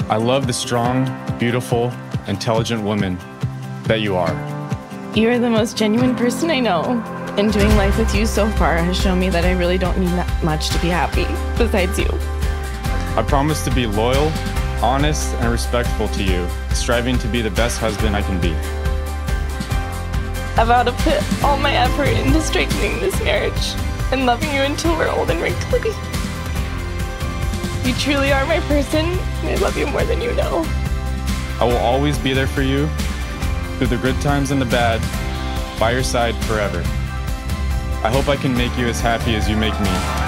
I love the strong, beautiful, intelligent woman that you are. You are the most genuine person I know, and doing life with you so far has shown me that I really don't need that much to be happy, besides you. I promise to be loyal, honest, and respectful to you, striving to be the best husband I can be. I vow to put all my effort into strengthening this marriage and loving you until we're old and wrinkly. You truly are my person, and I love you more than you know. I will always be there for you, through the good times and the bad, by your side forever. I hope I can make you as happy as you make me.